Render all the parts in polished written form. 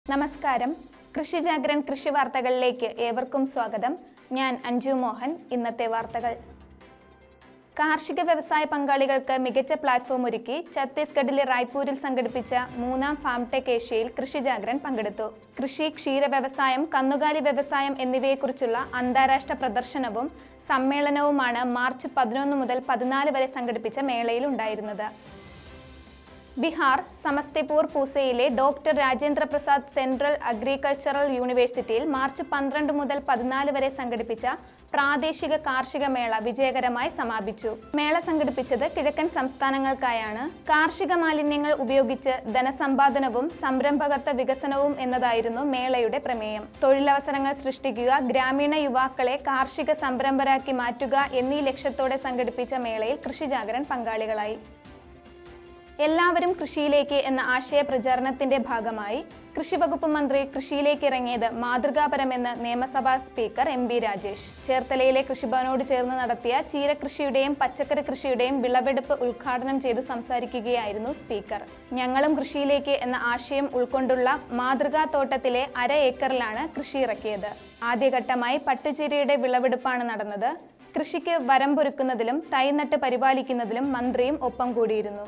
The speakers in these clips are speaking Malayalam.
നമസ്കാരം. കൃഷി ജാഗ്രൻ കൃഷി വാർത്തകളിലേക്ക് ഏവർക്കും സ്വാഗതം. ഞാൻ അഞ്ജു മോഹൻ. ഇന്നത്തെ വാർത്തകൾ. കാർഷിക വ്യവസായ പങ്കാളികൾക്ക് മികച്ച പ്ലാറ്റ്ഫോം ഒരുക്കി ഛത്തീസ്ഗഡിലെ റായ്പൂരിൽ സംഘടിപ്പിച്ച 3ാം ഫാംടെക് ഏഷ്യയിൽ കൃഷി ജാഗ്രൻ പങ്കെടുത്തു. കൃഷി, ക്ഷീര വ്യവസായം, കന്നുകാലി വ്യവസായം എന്നിവയെക്കുറിച്ചുള്ള അന്താരാഷ്ട്ര പ്രദർശനവും സമ്മേളനവുമാണ് മാർച്ച് 11 മുതൽ 14 വരെ സംഘടിപ്പിച്ച മേളയിൽ ഉണ്ടായിരുന്നത്. ബിഹാർ സമസ്തിപൂർ പൂസയിലെ doctor Rajendra Prasad central agricultural യൂണിവേഴ്സിറ്റിയിൽ മാർച്ച് 12 മുതൽ 14 വരെ സംഘടിപ്പിച്ച പ്രാദേശിക കാർഷിക മേള വിജയകരമായി സമാപിച്ചു. മേള സംഘടിപ്പിച്ചത് കിഴക്കൻ സംസ്ഥാനങ്ങൾക്കായാണ്. കാർഷിക മാലിന്യങ്ങൾ ഉപയോഗിച്ച് ധനസമ്പാദനവും സംരംഭകത്വ വികസനവും എന്നതായിരുന്നു മേളയുടെ പ്രമേയം. തൊഴിലവസരങ്ങൾ സൃഷ്ടിക്കുക, ഗ്രാമീണ യുവാക്കളെ കാർഷിക സംരംഭരാക്കി മാറ്റുക എന്നീ ലക്ഷ്യത്തോടെ സംഘടിപ്പിച്ച മേളയിൽ കൃഷി ജാഗ്രൻ പങ്കാളികളായി. എല്ലാവരും കൃഷിയിലേക്ക് എന്ന ആശയ പ്രചാരണത്തിന്റെ ഭാഗമായി കൃഷിവകുപ്പ് മന്ത്രി കൃഷിയിലേക്ക് ഇറങ്ങിയത് മാതൃകാപരമെന്ന് നിയമസഭാ സ്പീക്കർ എം.ബി. രാജേഷ് ചേർത്തലയിലെ കൃഷിഭവനോട് ചേർന്ന് നടത്തിയ ചീരകൃഷിയുടെയും പച്ചക്കറി കൃഷിയുടെയും വിളവെടുപ്പ് ഉദ്ഘാടനം ചെയ്തു സംസാരിക്കുകയായിരുന്നു സ്പീക്കർ. ഞങ്ങളും കൃഷിയിലേക്ക് എന്ന ആശയം ഉൾക്കൊണ്ടുള്ള മാതൃകാ തോട്ടത്തിലെ 1/2 ഏക്കറിലാണ് കൃഷി ഇറക്കിയത്. ആദ്യഘട്ടമായി പട്ടുചീരയുടെ വിളവെടുപ്പാണ് നടന്നത്. കൃഷിക്ക് വരമ്പൊരുക്കുന്നതിലും തൈ നട്ട് പരിപാലിക്കുന്നതിലും മന്ത്രിയും ഒപ്പം കൂടിയിരുന്നു.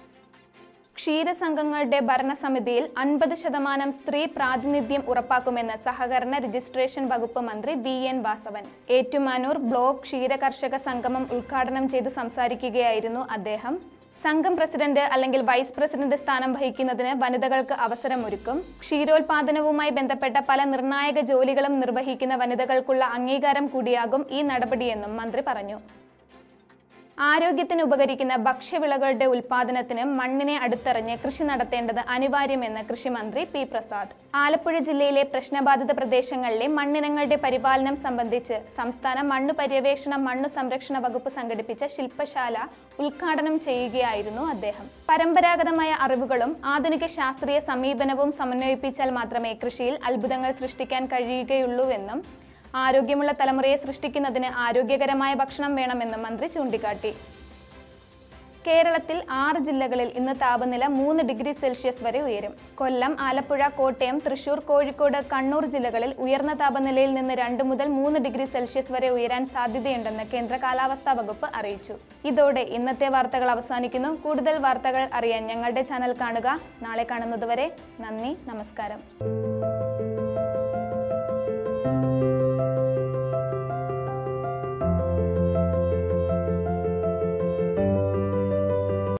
ക്ഷീരസംഘങ്ങളുടെ ഭരണസമിതിയിൽ 50% സ്ത്രീ പ്രാതിനിധ്യം ഉറപ്പാക്കുമെന്ന് സഹകരണ രജിസ്ട്രേഷൻ വകുപ്പ് മന്ത്രി വി.എൻ. വാസവൻ. ഏറ്റുമാനൂർ ബ്ലോക്ക് ക്ഷീര കർഷക സംഗമം ഉദ്ഘാടനം ചെയ്ത് സംസാരിക്കുകയായിരുന്നു അദ്ദേഹം. സംഘം പ്രസിഡന്റ് അല്ലെങ്കിൽ വൈസ് പ്രസിഡന്റ് സ്ഥാനം വഹിക്കുന്നതിന് വനിതകൾക്ക് അവസരമൊരുക്കും. ക്ഷീരോത്പാദനവുമായി ബന്ധപ്പെട്ട പല നിർണായക ജോലികളും നിർവഹിക്കുന്ന വനിതകൾക്കുള്ള അംഗീകാരം കൂടിയാകും ഈ നടപടിയെന്നും മന്ത്രി പറഞ്ഞു. ആരോഗ്യത്തിന് ഉപകരിക്കുന്ന ഭക്ഷ്യവിളകളുടെ ഉൽപാദനത്തിന് മണ്ണിനെ അടുത്തറിഞ്ഞ് കൃഷി നടത്തേണ്ടത് അനിവാര്യമെന്ന് കൃഷിമന്ത്രി പി. പ്രസാദ്. ആലപ്പുഴ ജില്ലയിലെ പ്രശ്നബാധിത പ്രദേശങ്ങളിലെ മണ്ണിനങ്ങളുടെ പരിപാലനം സംബന്ധിച്ച് സംസ്ഥാന മണ്ണു പര്യവേക്ഷണ മണ്ണു സംരക്ഷണ വകുപ്പ് സംഘടിപ്പിച്ച ശില്പശാല ഉദ്ഘാടനം ചെയ്യുകയായിരുന്നു അദ്ദേഹം. പരമ്പരാഗതമായ അറിവുകളും ആധുനിക ശാസ്ത്രീയ സമീപനവും സമന്വയിപ്പിച്ചാൽ മാത്രമേ കൃഷിയിൽ അത്ഭുതങ്ങൾ സൃഷ്ടിക്കാൻ കഴിയുകയുള്ളൂവെന്നും ആരോഗ്യമുള്ള തലമുറയെ സൃഷ്ടിക്കുന്നതിന് ആരോഗ്യകരമായ ഭക്ഷണം വേണമെന്നും മന്ത്രി ചൂണ്ടിക്കാട്ടി. കേരളത്തിൽ 6 ജില്ലകളിൽ ഇന്ന് താപനില 3 ഡിഗ്രി സെൽഷ്യസ് വരെ ഉയരും. കൊല്ലം, ആലപ്പുഴ, കോട്ടയം, തൃശൂർ, കോഴിക്കോട്, കണ്ണൂർ ജില്ലകളിൽ ഉയർന്ന താപനിലയിൽ നിന്ന് 2 മുതൽ 3 ഡിഗ്രി സെൽഷ്യസ് വരെ ഉയരാൻ സാധ്യതയുണ്ടെന്ന് കേന്ദ്ര കാലാവസ്ഥാ വകുപ്പ് അറിയിച്ചു. ഇതോടെ ഇന്നത്തെ വാർത്തകൾ അവസാനിക്കുന്നു. കൂടുതൽ വാർത്തകൾ അറിയാൻ ഞങ്ങളുടെ ചാനൽ കാണുക. നാളെ കാണുന്നതുവരെ നന്ദി, നമസ്കാരം.